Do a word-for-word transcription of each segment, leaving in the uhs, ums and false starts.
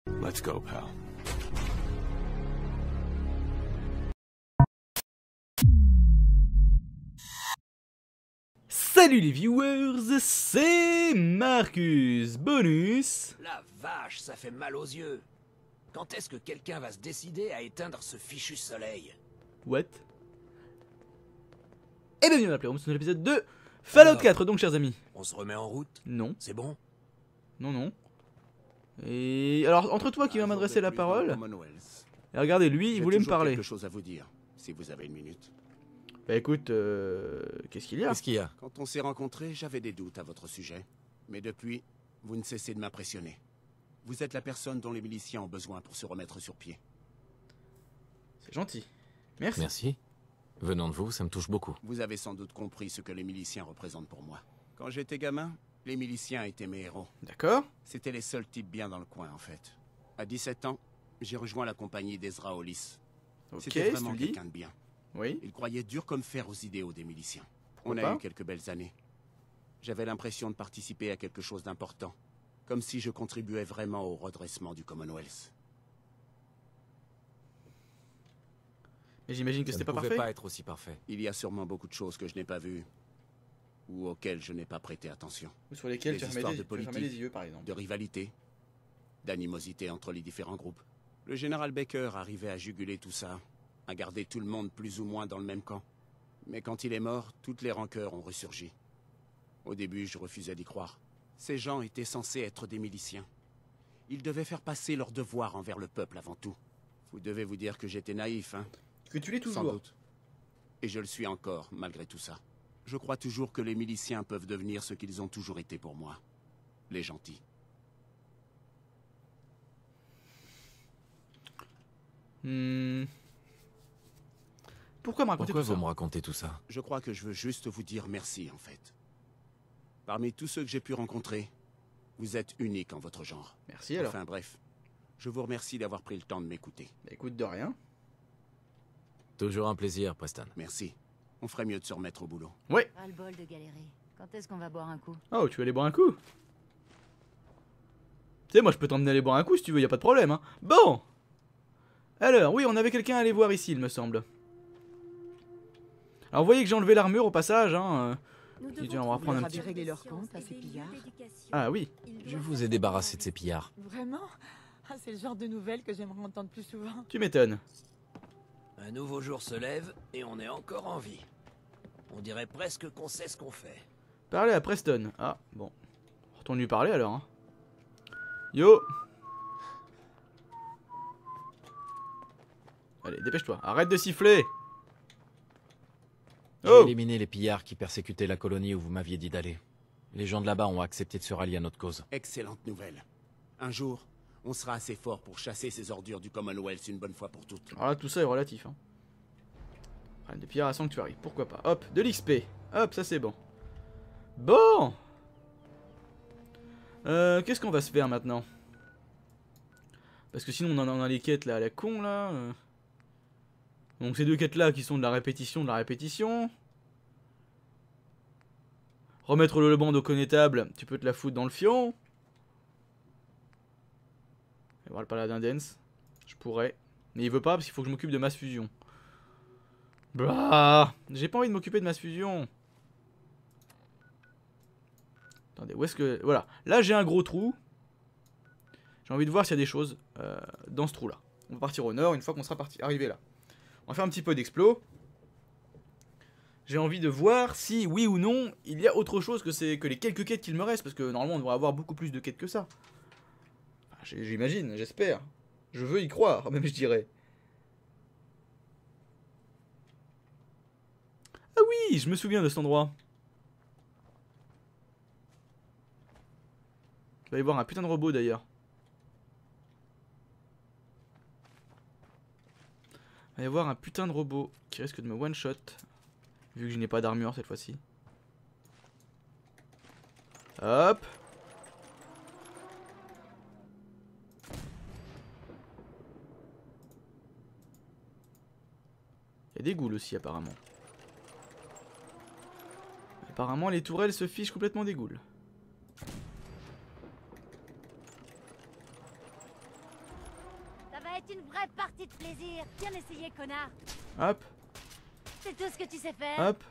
Let's go, pal. Salut les viewers, c'est Marcus Bonus. La vache, ça fait mal aux yeux. Quand est-ce que quelqu'un va se décider à éteindre ce fichu soleil? What? Et bienvenue dans la Playroom, c'est un l'épisode de Fallout Alors, quatre, donc chers amis. On se remet en route? Non, C'est bon? non, non. Et alors, entre toi qui va m'adresser la parole, et regardez, lui, il voulait me parler. quelque chose à vous dire, si vous avez une minute. Bah écoute, euh, qu'est-ce qu'il y a? Qu'est-ce qu'il y a? Quand on s'est rencontrés, j'avais des doutes à votre sujet. Mais depuis, vous ne cessez de m'impressionner. Vous êtes la personne dont les miliciens ont besoin pour se remettre sur pied. C'est gentil. Merci. Merci. Venant de vous, ça me touche beaucoup. Vous avez sans doute compris ce que les miliciens représentent pour moi. Quand j'étais gamin, les miliciens étaient mes héros. D'accord. C'était les seuls types bien dans le coin, en fait. À dix-sept ans, j'ai rejoint la compagnie d'Ezra Hollis. Ok, C'était si vraiment tu le dis. quelqu'un de bien. Oui. Il croyait dur comme fer aux idéaux des miliciens. On Pourquoi a eu quelques belles années. J'avais l'impression de participer à quelque chose d'important. Comme si je contribuais vraiment au redressement du Commonwealth. Mais j'imagine que Ça c'était ne pas pouvait parfait. pas être aussi parfait. Il y a sûrement beaucoup de choses que je n'ai pas vues. Ou auxquelles je n'ai pas prêté attention. Ou sur lesquels Des tu fermais histoires les, de tu fermais politique. les yeux, par exemple. De rivalité. D'animosité entre les différents groupes. Le général Baker arrivait à juguler tout ça. À garder tout le monde plus ou moins dans le même camp. Mais quand il est mort, toutes les rancœurs ont ressurgi. Au début, je refusais d'y croire. Ces gens étaient censés être des miliciens. Ils devaient faire passer leur devoir envers le peuple avant tout. Vous devez vous dire que j'étais naïf, hein? Que tu l'es Sans toujours. doute. Et je le suis encore, malgré tout ça. Je crois toujours que les miliciens peuvent devenir ce qu'ils ont toujours été pour moi. Les gentils. Hmm. Pourquoi me raconter Pourquoi tout ça? vous me racontez tout ça? Je crois que je veux juste vous dire merci, en fait. Parmi tous ceux que j'ai pu rencontrer, vous êtes unique en votre genre. Merci alors. Enfin bref, je vous remercie d'avoir pris le temps de m'écouter. Bah, écoute, de rien. Toujours un plaisir, Preston. Merci. On ferait mieux de se remettre au boulot. Ouais. Ras le bol de galérer. Quand est-ce qu'on va boire un coup? Oh, tu veux aller boire un coup? Tu sais, moi je peux t'emmener aller boire un coup si tu veux, y a pas de problème, hein. Bon. Alors, oui, on avait quelqu'un à aller voir ici, il me semble. Alors, vous voyez que j'ai enlevé l'armure au passage, hein. Nous Tiens, devons on va reprendre un trouver petit- régler leur compte à ces pillards. Ah oui. Je vous ai débarrassé de ces pillards. Vraiment? Ah, c'est le genre de nouvelles que j'aimerais entendre plus souvent. Tu m'étonnes. Un nouveau jour se lève et on est encore en vie. On dirait presque qu'on sait ce qu'on fait. Parler à Preston. Ah, bon. Retourne lui parler alors, hein. Yo. Allez, dépêche-toi. Arrête de siffler. J'ai Oh. éliminé les pillards qui persécutaient la colonie où vous m'aviez dit d'aller. Les gens de là-bas ont accepté de se rallier à notre cause. Excellente nouvelle. Un jour, on sera assez fort pour chasser ces ordures du Commonwealth une bonne fois pour toutes. Alors là, tout ça est relatif, hein. Rien de pire à Sanctuary, pourquoi pas. Hop, de l'X P. Hop, ça c'est bon. Bon. Euh, qu'est-ce qu'on va se faire maintenant? Parce que sinon on en a, on a les quêtes là à la con là. euh. Donc ces deux quêtes là qui sont de la répétition de la répétition. Remettre le bande au connétable, tu peux te la foutre dans le fion. Et voir le paladin dance. Je pourrais. Mais il veut pas parce qu'il faut que je m'occupe de masse fusion. Bah, j'ai pas envie de m'occuper de masse fusion. Attendez, où est-ce que... Voilà, là j'ai un gros trou. J'ai envie de voir s'il y a des choses euh, dans ce trou là. On va partir au nord une fois qu'on sera parti, arrivé là. On va faire un petit peu d'explo. J'ai envie de voir si, oui ou non, il y a autre chose que, c'est que les quelques quêtes qu'il me reste. Parce que normalement on devrait avoir beaucoup plus de quêtes que ça. Enfin, j'imagine, j'espère. Je veux y croire, même je dirais. Ah oui, je me souviens de cet endroit. Il va y avoir un putain de robot d'ailleurs. Il va y avoir un putain de robot qui risque de me one shot. Vu que je n'ai pas d'armure cette fois-ci. Hop. Il y a des ghouls aussi apparemment. Apparemment les tourelles se fichent complètement des ghouls. va être une vraie partie de plaisir. Viens essayer, connard. Hop, C'est tout ce que tu sais faire. hop.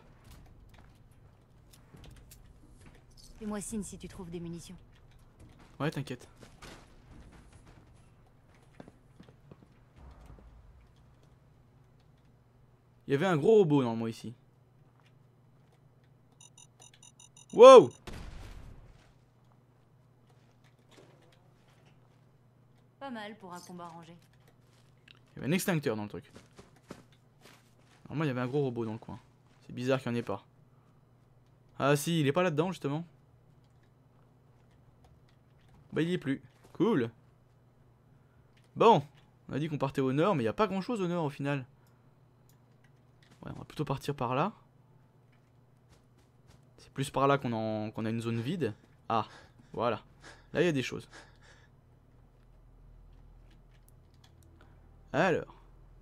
Fais-moi signe si tu trouves des munitions. Ouais, t'inquiète. Il y avait un gros robot normalement ici. Wow! Pas mal pour un combat rangé. Il y avait un extincteur dans le truc. Normalement il y avait un gros robot dans le coin. C'est bizarre qu'il n'y en ait pas. Ah si, il est pas là-dedans justement. Bah il y est plus. Cool. Bon, on a dit qu'on partait au nord, mais il n'y a pas grand chose au nord au final. Ouais, on va plutôt partir par là. C'est plus par là qu'on en... qu'on a une zone vide. Ah, voilà. Là il y a des choses. Alors.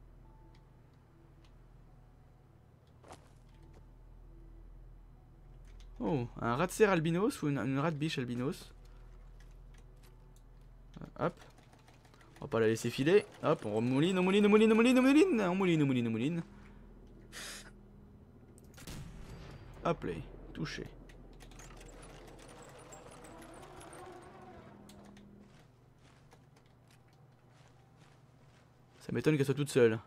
Oh, un rat de serre albinos ou une, une rat de biche albinos. Euh, hop. On va pas la laisser filer. Hop, on remouline, on mouline, on mouline, on mouline, on mouline, on mouline, on mouline, on mouline. Hop là, touché. Ça m'étonne qu'elle soit toute seule.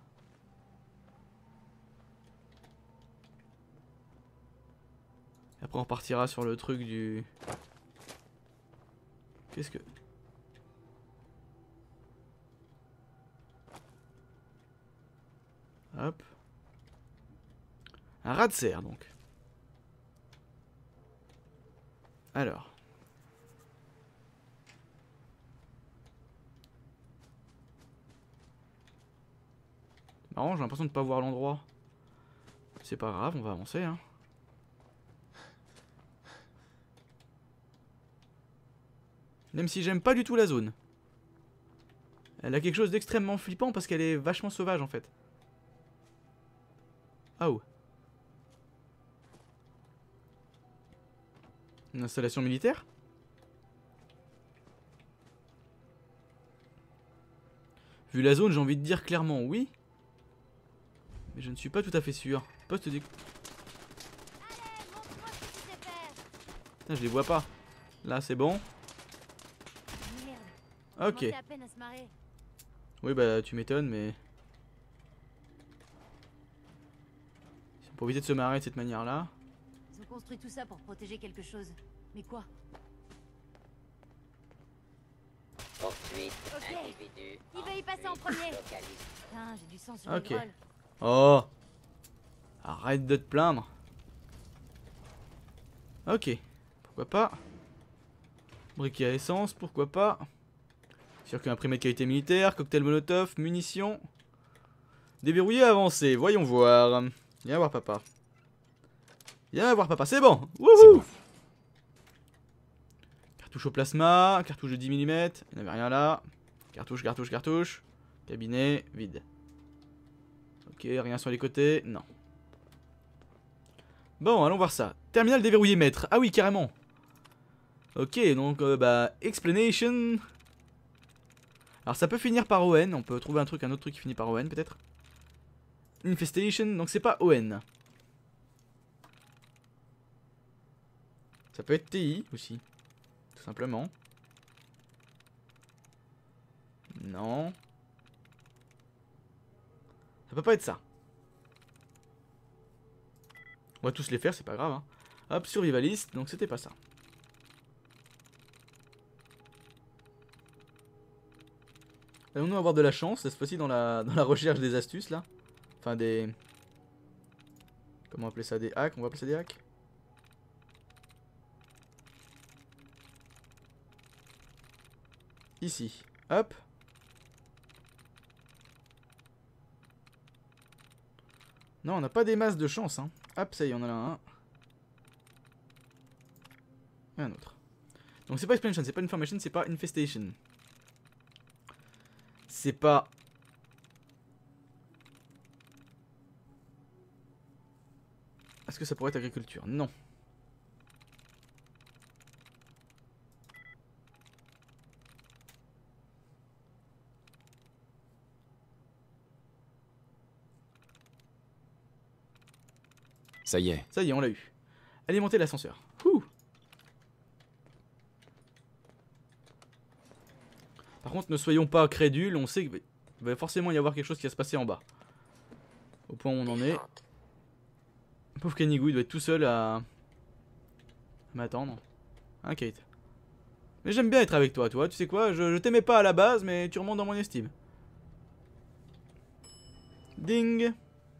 Et après on partira sur le truc du... Qu'est-ce que... Hop. Un rat de serre donc. Alors. C'est marrant, j'ai l'impression de pas voir l'endroit. C'est pas grave, on va avancer hein. Même si j'aime pas du tout la zone. Elle a quelque chose d'extrêmement flippant parce qu'elle est vachement sauvage en fait. Oh. Une installation militaire? Vu la zone, j'ai envie de dire clairement oui. Mais je ne suis pas tout à fait sûr. Poste du... Putain, je les vois pas. Là, c'est bon. Ok. Oui, bah, tu m'étonnes, mais... Pour éviter de se marrer de cette manière-là. Ils ont construit tout ça pour protéger quelque chose. Mais quoi? Poursuite, Ok. individu. Il va y passer en premier. Localiste. Putain, j'ai du sang sur Ok. les grolles. Oh! Arrête de te plaindre. Ok. Pourquoi pas? Briquet à essence, pourquoi pas? Circuit imprimé de qualité militaire, cocktail molotov, munitions. Déverrouillé, avancé, voyons voir. Viens voir papa. Viens voir papa, c'est bon. Wouhou bon. Cartouche au plasma, cartouche de dix millimètres, il n'y avait rien là. Cartouche, cartouche, cartouche. Cabinet, vide. Ok, rien sur les côtés, non. Bon, allons voir ça. Terminal déverrouillé maître, ah oui, carrément. Ok, donc, euh, bah, explanation. Alors ça peut finir par O N, on peut trouver un truc, un autre truc qui finit par O N peut-être. Infestation, donc c'est pas O N. Ça peut être T I aussi, tout simplement. Non. Ça peut pas être ça. On va tous les faire, c'est pas grave. Hein. Hop, survivaliste, donc c'était pas ça. Allons-nous avoir de la chance cette fois-ci dans la, dans la recherche des astuces là. Enfin des... Comment appeler ça? Des hacks? On va appeler ça des hacks? Ici. Hop. Non, on n'a pas des masses de chance. Hein. Hop, ça y est, on en a un. Et un autre. Donc c'est pas Explanation, c'est pas Information, c'est pas Infestation. C'est pas... Est-ce que ça pourrait être agriculture? Non. Ça y est. Ça y est, on l'a eu. Alimenter l'ascenseur. Ouh. Par contre, ne soyons pas crédules, on sait qu'il va forcément y avoir quelque chose qui va se passer en bas. Au point où on en est. Pauvre Kenigou, il doit être tout seul à, à m'attendre. Hein, Kate? Mais j'aime bien être avec toi, toi. Tu sais quoi, je, je t'aimais pas à la base, mais tu remontes dans mon estime. Ding.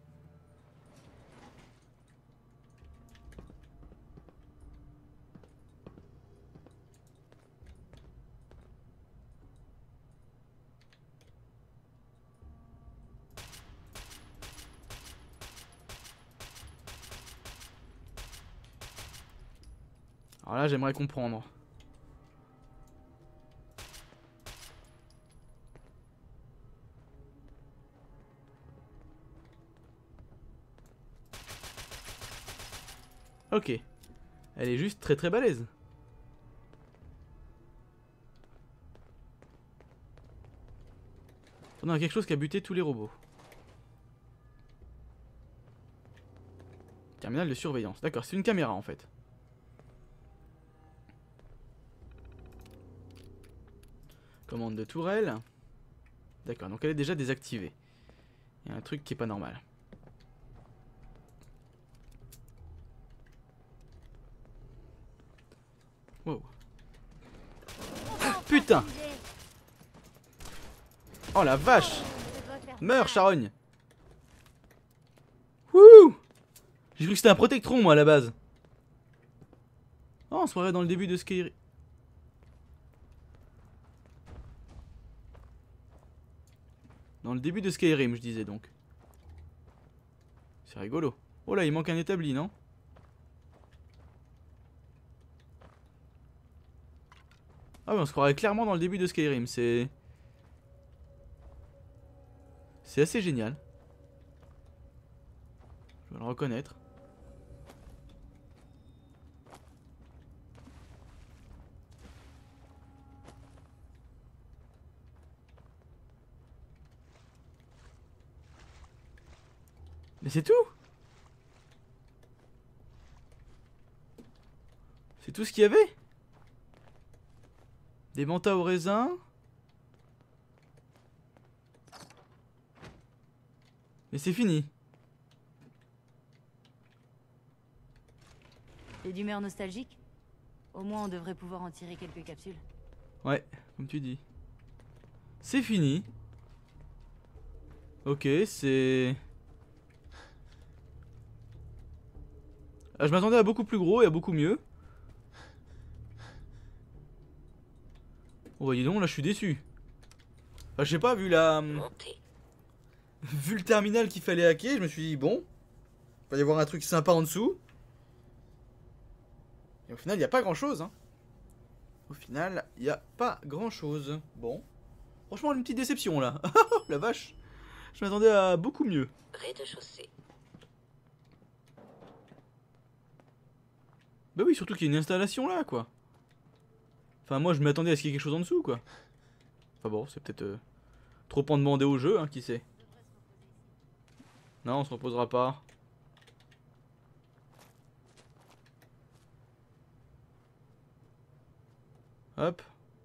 Alors là, j'aimerais comprendre. Ok. Elle est juste très très balèze. On a quelque chose qui a buté tous les robots. Terminal de surveillance. D'accord, c'est une caméra en fait. Commande de tourelle. D'accord, donc elle est déjà désactivée. Il y a un truc qui est pas normal. Wow. Putain! Oh la vache! Meurs, charogne! Wouh! J'ai cru que c'était un protectron moi à la base. Oh, on se croirait dans le début de Skyrim. Dans le début de Skyrim, je disais donc. C'est rigolo. Oh là, il manque un établi, non? Ah oui, on se croirait clairement dans le début de Skyrim, c'est... C'est assez génial. Je vais le reconnaître. Mais c'est tout? C'est tout ce qu'il y avait? Des mantas au raisin? Mais c'est fini. T'es d'humeur nostalgique? Au moins on devrait pouvoir en tirer quelques capsules. Ouais, comme tu dis. C'est fini. Ok, c'est... Ah, je m'attendais à beaucoup plus gros et à beaucoup mieux. Oh bah dis donc, là je suis déçu. Enfin, je sais pas, vu la... Vu le terminal qu'il fallait hacker, je me suis dit bon, il va y avoir un truc sympa en dessous. Et au final, il n'y a pas grand chose. Hein. Au final, il n'y a pas grand chose. Bon. Franchement, une petite déception là. La vache. Je m'attendais à beaucoup mieux. Rez-de-chaussée. Bah oui, surtout qu'il y a une installation là, quoi. Enfin, moi, je m'attendais à ce qu'il y ait quelque chose en dessous, quoi. Enfin bon, c'est peut-être euh, trop en demander au jeu, hein, qui sait. Non, on se reposera pas. Hop.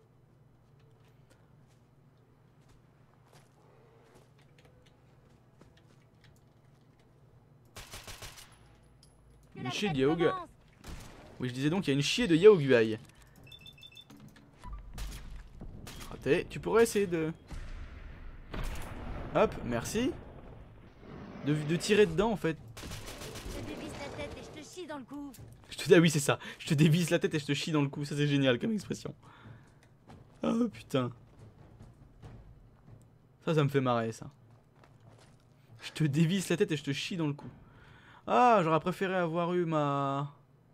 Une chier de Yaogu. Oui, je disais donc, il y a une chier de Yaoguai. Raté. Tu pourrais essayer de... Hop, merci. De, de tirer dedans, en fait. Je te dévisse la tête et je te chie dans le cou. Je te... Ah oui, c'est ça. Je te dévisse la tête et je te chie dans le cou. Ça, c'est génial comme expression. Oh, putain. Ça, ça me fait marrer, ça. Je te dévisse la tête et je te chie dans le cou. Ah, j'aurais préféré avoir eu ma...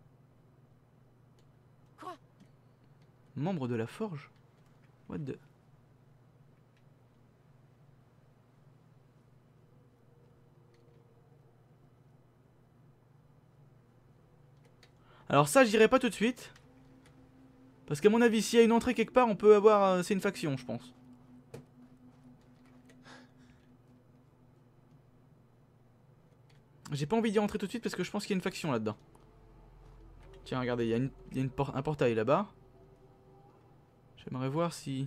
Quoi? Membre de la forge? What the... Alors ça, j'irai pas tout de suite. Parce qu'à mon avis, s'il y a une entrée quelque part, on peut avoir... Euh, c'est une faction, je pense. J'ai pas envie d'y rentrer tout de suite parce que je pense qu'il y a une faction là-dedans. Tiens, regardez, il y a, une, il y a une por un portail là-bas. J'aimerais voir si...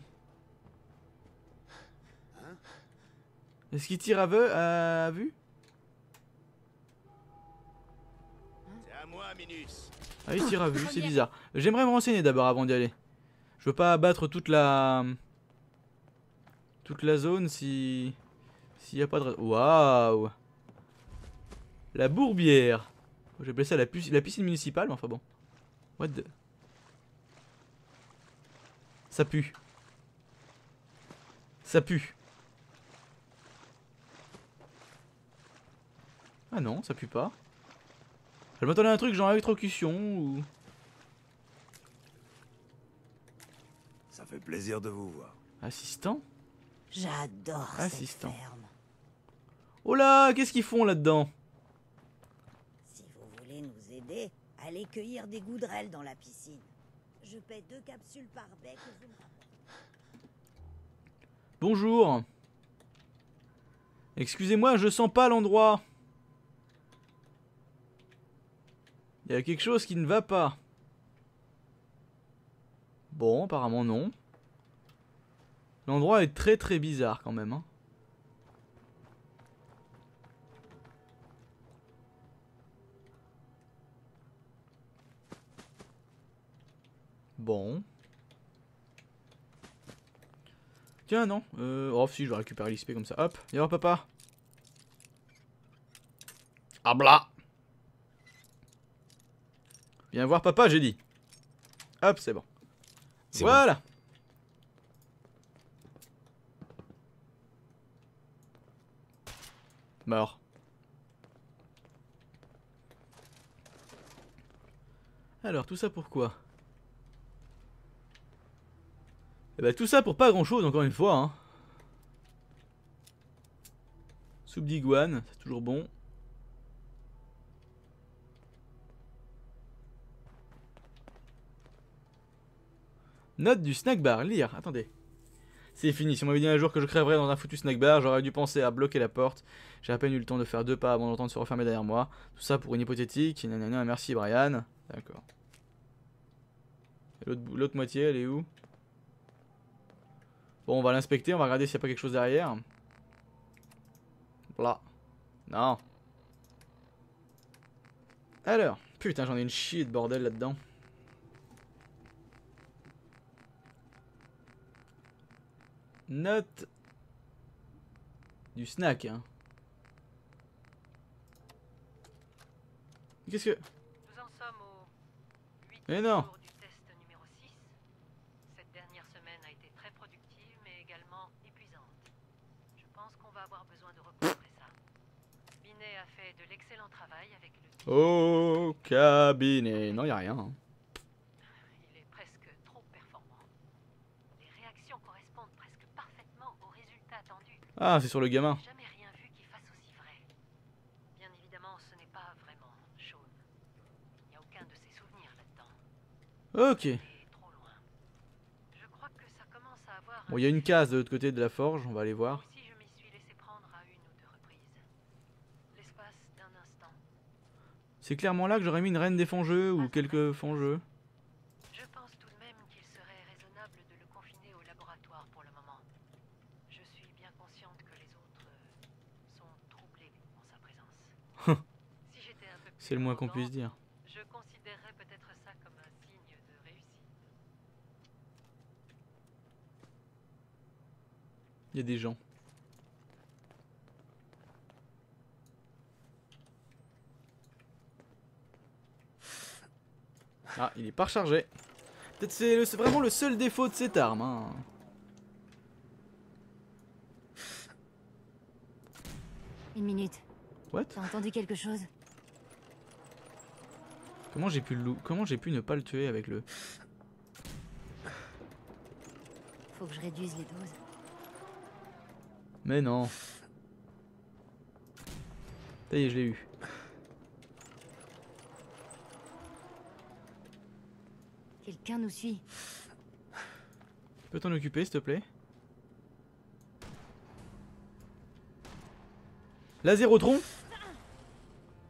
Est-ce qu'il tire à vue, à vue? C'est à moi, Minus. Ah, il tire à vue, c'est bizarre. J'aimerais me renseigner d'abord avant d'y aller. Je veux pas abattre toute la... Toute la zone si... S'il y a pas de... Waouh! La Bourbière. J'ai appelé ça la, la piscine municipale, mais enfin bon. What the... Ça pue. Ça pue. Ah non, ça pue pas. Je m'attendais à un truc genre électrocution ou... Ça fait plaisir de vous voir. Assistant? J'adore Assistant. cette ferme. Oh là, qu'est-ce qu'ils font là-dedans? Si vous voulez nous aider, allez cueillir des goudrelles dans la piscine. Je paie deux capsules par bec et vous me rapportez. Bonjour. Excusez-moi, je sens pas l'endroit. Il y a quelque chose qui ne va pas. Bon, apparemment non. L'endroit est très très bizarre quand même. Hein. Bon. Tiens, non. Euh, oh, si, je vais récupérer l'X P comme ça. Hop, viens voir, papa. Ah, bla. Viens voir, papa, j'ai dit. Hop, c'est bon. Voilà. Bon. Mort. Alors, tout ça pourquoi? Eh bah tout ça pour pas grand chose encore une fois hein. Soupe d'iguane, c'est toujours bon. Note du snack bar, lire, attendez. C'est fini, si on m'avait dit un jour que je crèverais dans un foutu snack bar, j'aurais dû penser à bloquer la porte. J'ai à peine eu le temps de faire deux pas avant d'entendre se refermer derrière moi. Tout ça pour une hypothétique, nanana, merci Brian. D'accord. L'autre moitié, elle est où? Bon, on va l'inspecter, on va regarder s'il n'y a pas quelque chose derrière. Là. Non. Alors, putain, j'en ai une chier de bordel là-dedans. Note du snack, hein. Qu'est-ce que... Nous en sommes au huitième Mais non. jour du test numéro six. Cette dernière semaine a été très productive, mais également épuisante. Je pense qu'on va avoir besoin de repos après ça. Binet a fait de l'excellent travail avec le... Au cabinet. Non, y a rien. Hein. Il est presque trop performant. Les réactions correspondent presque parfaitement aux résultats attendus. Ah, c'est sur le gamin. J'ai jamais rien vu qui fasse aussi vrai. Bien évidemment, ce n'est pas vraiment Sean. Il n'y a aucun de ses souvenirs là-dedans. Ok. Il est trop loin. Je crois que ça commence à avoir... Bon, il y a une case de l'autre côté de la forge, on va aller voir. Aussi, je m'y suis laissé prendre à une ou deux reprises. L'espace d'un instant. C'est clairement là que j'aurais mis une reine des fangeux ou quelques fangeux. Je pense tout de même qu'il serait raisonnable de le confiner au laboratoire pour le moment. Je suis bien consciente que les autres euh, sont troublés en sa présence. Si j'étais un peu plus C'est le moins qu'on puisse arrogante, dire. je considérerais peut-être ça comme un signe de réussite. Il y a des gens. Ah, il est pas rechargé. Peut-être c'est le- c'est vraiment le seul défaut de cette arme. Hein. Une minute. What? T'as entendu quelque chose? Comment j'ai pu le lou- Comment j'ai pu ne pas le tuer avec le... Faut que je réduise les doses. Mais non. Ça y est, je l'ai eu. Quelqu'un nous suit. Tu peux t'en occuper, s'il te plaît? La Zérotron?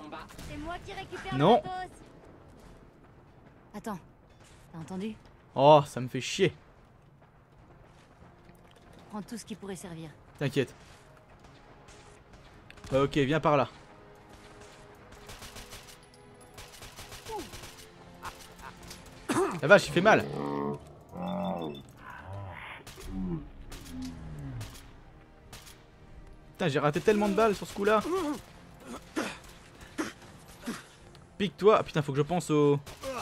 C'est moi qui récupère Non. le matos. Attends, t'as entendu? Oh, ça me fait chier. Prends tout ce qui pourrait servir. T'inquiète. Ok, viens par là. La vache, il fait mal. Putain, j'ai raté tellement de balles sur ce coup-là. Pique-toi. Ah, putain, faut que je pense au...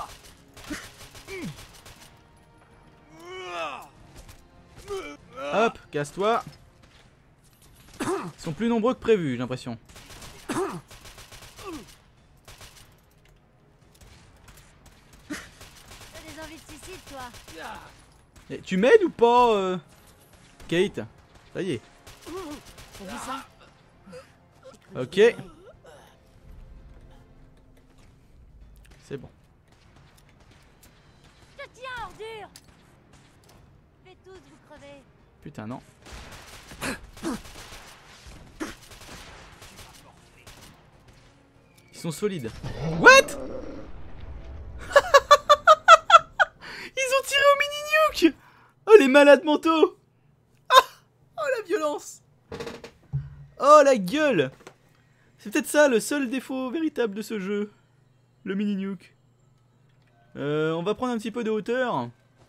Hop, casse-toi. Ils sont plus nombreux que prévu, j'ai l'impression. T'as des envies de suicide, toi? Et tu m'aides ou pas, euh... Kate? Ça y est. T'as vu ça? Ok. C'est bon. Je te tiens, ordure! Faites tous vous crever. Putain, non. Ils sont solides. What? Ils ont tiré au mini-nuke. Oh, les malades mentaux. Ah. Oh, la violence. Oh, la gueule. C'est peut-être ça le seul défaut véritable de ce jeu. Le mini-nuke. Euh, on va prendre un petit peu de hauteur.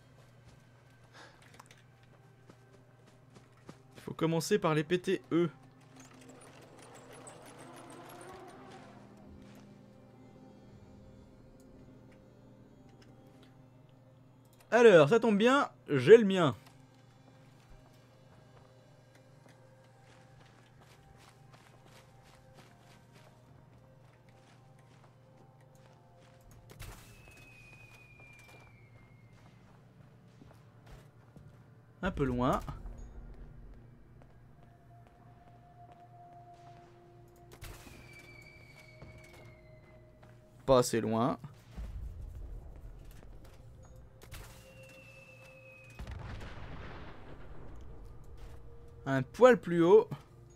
Il faut commencer par les péter eux. Alors, ça tombe bien, j'ai le mien. Un peu loin. Pas assez loin. Un poil plus haut.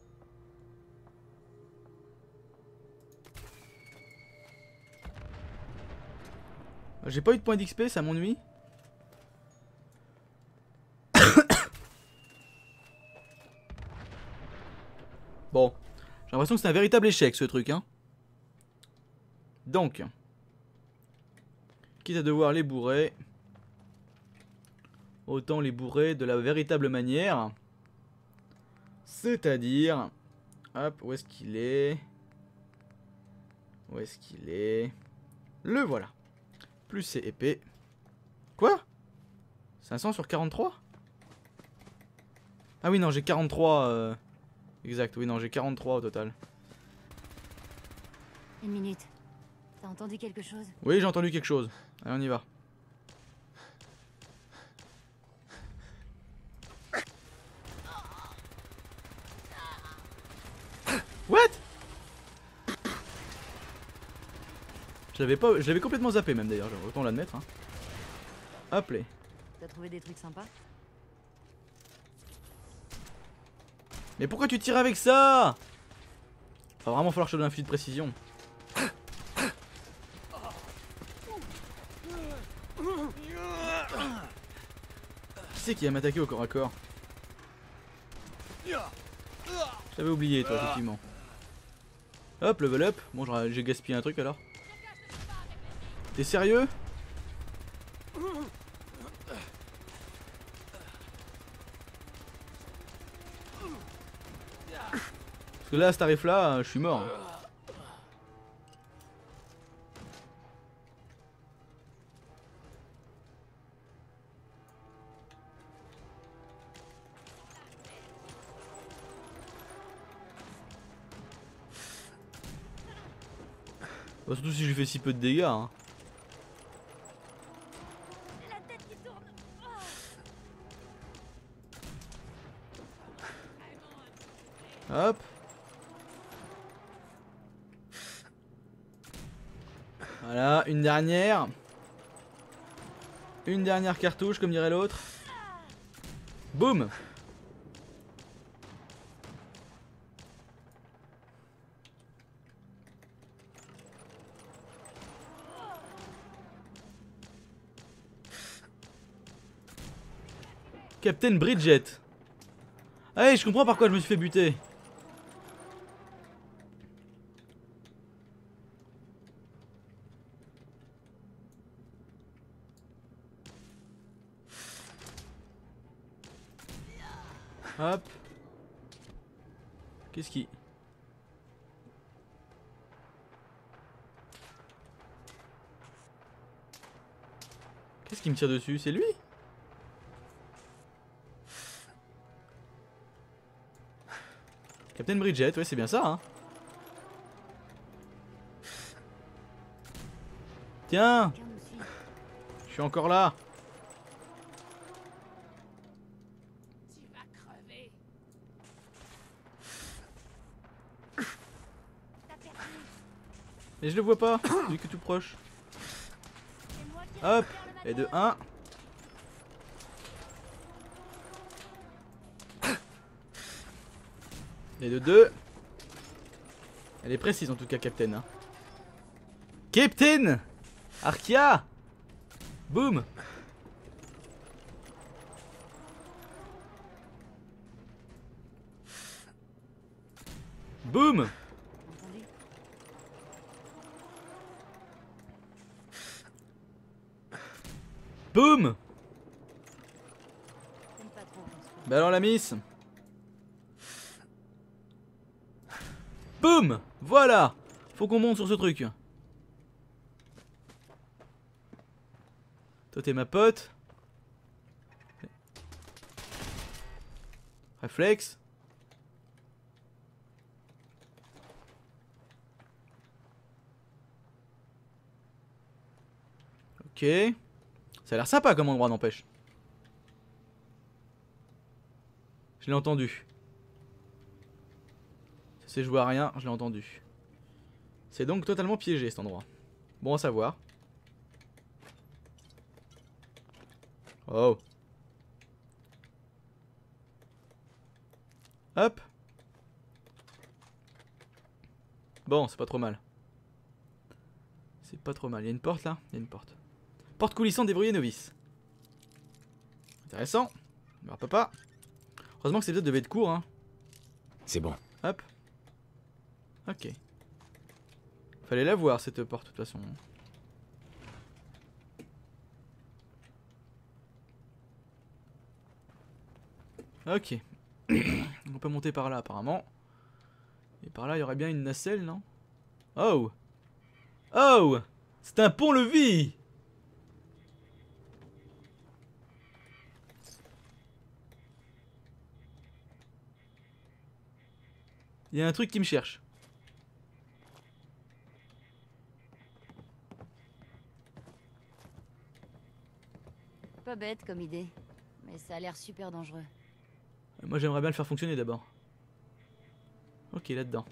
J'ai pas eu de point d'X P, ça m'ennuie. Bon, j'ai l'impression que c'est un véritable échec ce truc, hein. Donc, quitte à devoir les bourrer, autant les bourrer de la véritable manière. C'est-à-dire, hop, où est-ce qu'il est? Où est-ce qu'il est? Le voilà. Plus c'est épais. Quoi? cinq cents sur quarante-trois? Ah oui, non, j'ai quarante-trois. Euh... Exact, oui, non, j'ai quarante-trois au total. Une minute. T'as entendu quelque chose? Oui, j'ai entendu quelque chose. Allez, on y va. What? Je l'avais pas, je l'avais complètement zappé même d'ailleurs, autant l'admettre. Hein. Hop les. T'as trouvé des trucs sympas? Mais pourquoi tu tires avec ça? Va vraiment falloir que je te donne un fusil de précision. Qui c'est qui va m'attaquer au corps à corps? J'avais oublié toi effectivement. Hop, level up. Bon, j'ai gaspillé un truc alors. T'es sérieux? Parce que là, à ce tarif là, je suis mort. Bah, surtout si je lui fais si peu de dégâts. Hein. Hop. Voilà, une dernière. Une dernière cartouche, comme dirait l'autre. Boum. Captain Bridget. Allez, je comprends par quoi je me suis fait buter. Hop. Qu'est-ce qui... Qu'est-ce qui me tire dessus? C'est lui? Captain Bridget, ouais c'est bien ça hein. Tiens, je suis encore là. Tu vas crever. Mais je le vois pas, vu que tout proche. Hop, et de un. Et de deux. Elle est précise en tout cas, Captain. Hein. Captain Arkia. Boum. Boum. Boum. Bah alors la miss. Boum. Voilà. Faut qu'on monte sur ce truc. Toi t'es ma pote. Réflexe. Ok. Ça a l'air sympa comme endroit, n'empêche. Je l'ai entendu. Ça s'est joué à rien, je l'ai entendu. C'est donc totalement piégé cet endroit. Bon à savoir. Oh. Hop. Bon, c'est pas trop mal. C'est pas trop mal. Il y a une porte là? Il y a une porte. Porte coulissante débrouillée novice. Intéressant. Alors papa. Heureusement que ces épisodes devaient être courts hein. C'est bon. Hop. Ok. Fallait la voir cette porte de toute façon. Ok. On peut monter par là apparemment. Et par là il y aurait bien une nacelle non? Oh. Oh. C'est un pont-levis. Il y a un truc qui me cherche. Pas bête comme idée, mais ça a l'air super dangereux. Moi j'aimerais bien le faire fonctionner d'abord. Ok, là-dedans.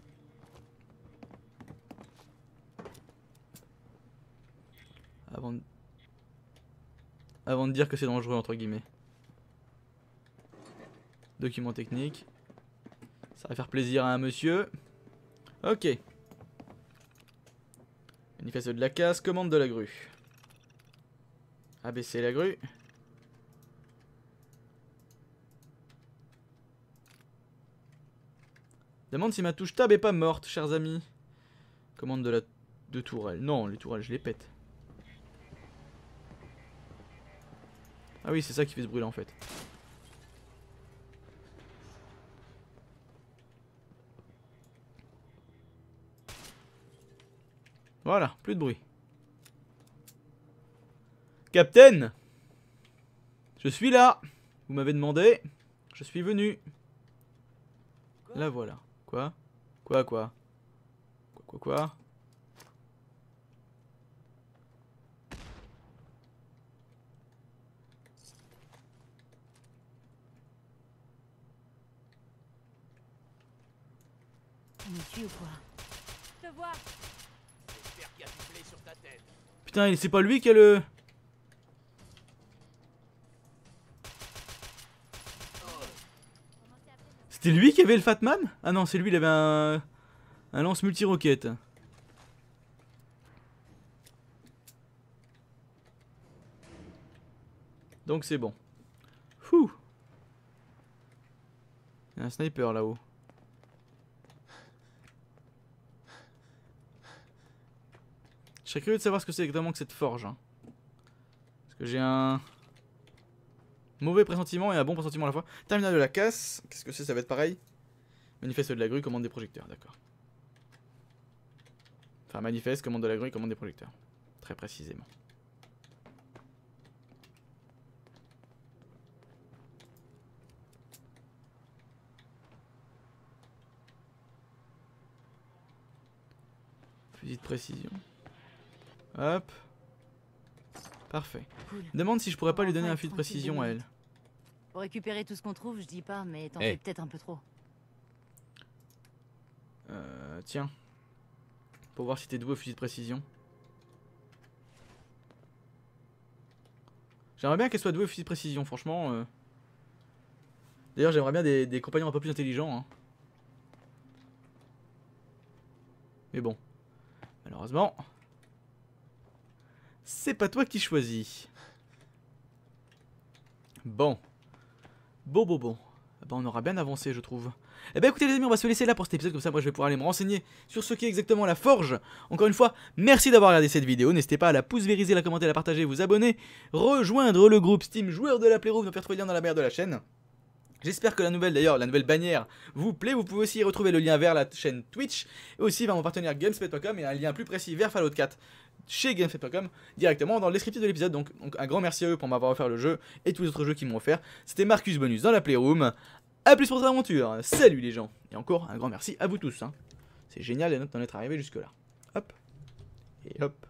Avant de... Avant de dire que c'est dangereux entre guillemets. Document technique. Ça va faire plaisir à un monsieur. Ok. Manifeste de la casse, commande de la grue. Abaisser la grue. Demande si ma touche tab est pas morte, chers amis. Commande de la de tourelle. Non, les tourelles, je les pète. Ah oui, c'est ça qui fait ce bruit là en fait. Voilà, plus de bruit. Captain! Je suis là! Vous m'avez demandé. Je suis venu. Là voilà. Quoi? Quoi quoi? Quoi quoi quoi? On me tue ou quoi? Je te vois. J'espère qu'il y a du blé sur ta tête. Putain, c'est pas lui qui a le... C'était lui qui avait le Fatman? Ah non, c'est lui, il avait un... Un lance multi-roquette. Donc c'est bon. Fouh. Il y a un sniper là-haut. Je serais curieux de savoir ce que c'est exactement que cette forge. Hein. Parce que j'ai un mauvais pressentiment et un bon pressentiment à la fois. Terminal de la casse. Qu'est-ce que c'est? Ça va être pareil. Manifeste de la grue, commande des projecteurs. D'accord. Enfin, manifeste, commande de la grue, commande des projecteurs. Très précisément. Fusil de précision. Hop. Parfait. Cool. Demande si je pourrais pas lui Enfin, donner un être fusil de tranquille précision deux à elle. minutes. Pour récupérer tout ce qu'on trouve, je dis pas, mais t'en Hey. fais peut-être un peu trop. Euh, tiens. Pour voir si t'es doué au fusil de précision. J'aimerais bien qu'elle soit douée au fusil de précision, franchement. Euh... D'ailleurs, j'aimerais bien des, des compagnons un peu plus intelligents. Hein. Mais bon. Malheureusement. C'est pas toi qui choisis. Bon. Bon, bon, bon. Bah, on aura bien avancé, je trouve. Eh ben écoutez les amis, on va se laisser là pour cet épisode, comme ça moi je vais pouvoir aller me renseigner sur ce qu'est exactement la forge. Encore une fois, merci d'avoir regardé cette vidéo, n'hésitez pas à la pouce vériser, la commenter, la partager, vous abonner, rejoindre le groupe Steam joueurs de la Playroom, vous pouvez retrouver le lien dans la barre de la chaîne. J'espère que la nouvelle d'ailleurs, la nouvelle bannière vous plaît, vous pouvez aussi retrouver le lien vers la chaîne Twitch, et aussi vers mon partenaire Gamespot point com et un lien plus précis vers Fallout quatre chez Gamespot point com directement dans le descriptif de l'épisode. Donc, donc un grand merci à eux pour m'avoir offert le jeu et tous les autres jeux qu'ils m'ont offert. C'était Marcus Bonus dans la Playroom. A plus pour votre aventure, salut les gens. Et encore un grand merci à vous tous, hein. C'est génial d'en être arrivé jusque là. Hop. Et hop.